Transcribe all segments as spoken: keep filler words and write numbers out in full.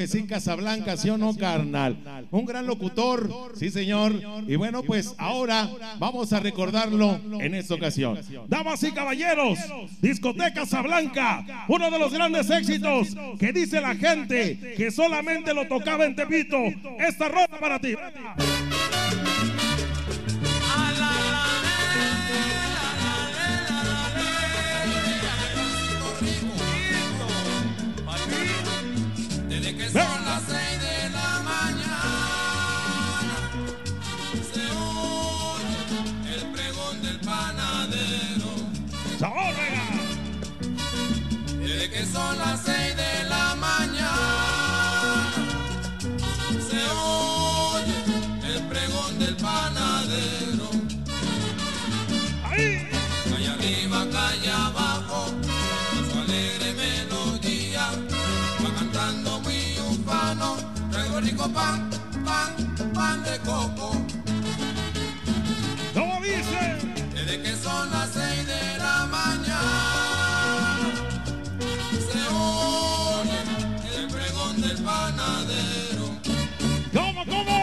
que sí, Casablanca, ¿sí o no, carnal? Un gran locutor, sí, señor. Y bueno, pues ahora vamos a recordarlo en esta ocasión. Damas y caballeros, discoteca Casablanca, uno de los grandes éxitos que dice la gente que solamente lo tocaba en Tepito. Esta rola para ti. Desde que son las seis de la mañana se oye el pregón del panadero. ¡Sabor, Desde que son las seis de la mañana se oye el pregón del panadero. ¡Ahí! Calle arriba, calle abajo, con su alegre melodía va cantando muy ufano. Traigo rico pan, pan, pan de coco. ¿Cómo dice? Desde que son las seis de la mañana se oye el pregón del panadero. ¿Cómo, cómo?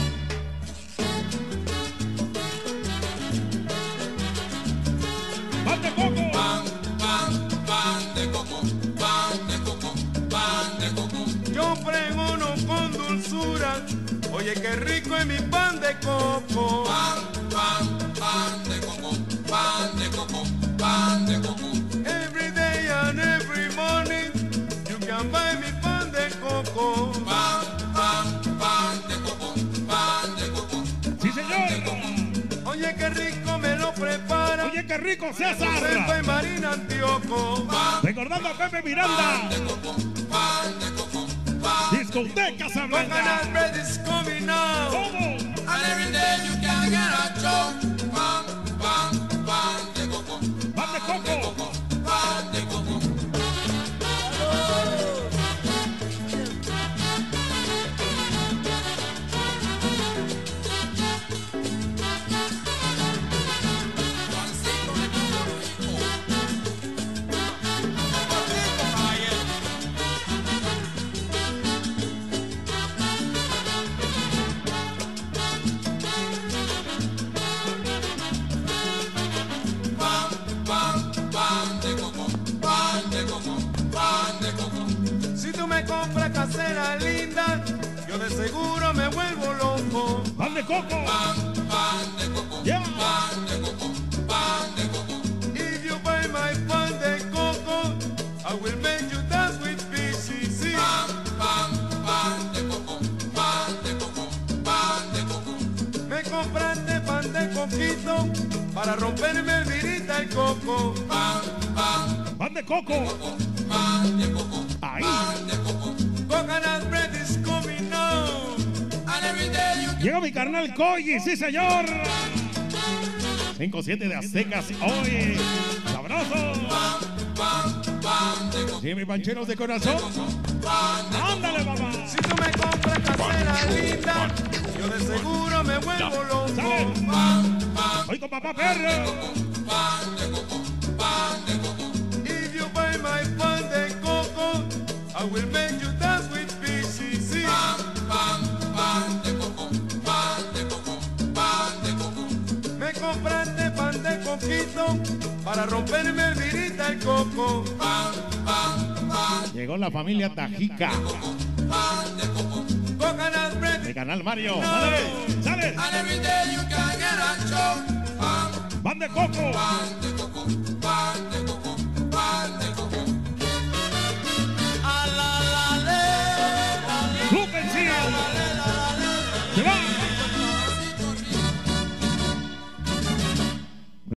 ¡Pan de coco! Pan, pan, pan de coco, pan de coco, pan de coco. Yo pregono con dulzura, oye qué rico es mi pan de coco. Pan, pan, pan de coco, pan de coco, pan de coco. Every day and every morning, you can buy mi pan de coco. Pan, pan, pan de coco, pan de coco. ¡Sí, señor! Oye qué rico me lo prepara. ¡Oye, qué rico, Pepe César! Marina Antioco. Recordando a Pepe Miranda. Pan de coco, pan de coco, pan. Discoteca Coconut Casablanca. bread is coming now. ¿Cómo? And every day you can get a chop. Pan, pan, pan de coco, ¡Pan de coco! pan de coco. Pancito de coco rico. Pancito, caballero. Pan, pan, pan de coco, pan de coco, pan de coco. Si tú me compras casera linda, yo de seguro me vuelvo loco. ¡Pan de coco! Pan, pan de coco, Yeah. pan de coco, pan de coco. If you buy my pan de coco, I will make you dance with P C C. Pan, pan, pan de coco, pan de coco, pan de coco. Me compraste pan de coquito para romperme el virita el coco. Pan, pan, ¡Pan de coco! pan de coco, Ahí. pan de coco. Coconut bread is coming now. And every day you Llega mi carnal Coyi, sí, señor. cinco siete de Aztecas. Oye, sabroso. pan, pan, pan de coco, Sí, mis pancheros de corazón. pan de coco. Ándale, papá. Si tú me compras casera linda, yo de seguro me vuelvo loco. ¿Sabes? Pan, pan, Hoy con papá perro. pan de coco, pan de coco. If you buy my pan de coco, I will make you dance with P C C. Pan, pan, pan de coco, pan de coco, pan de coco. Me compraste pan de coquito para romperme el virita el coco. Pan, pan, pan, Llegó la familia Tajica pan de coco. Coconut bread de Canal Mario. ¡Sale! ¡Sale! And every day you can get a chop. Pan, ¡Pan de coco! pan de coco, pan de coco, pan de coco. a la la le, la le, ¡Lupen, sí! la le, la le. ¡Se va!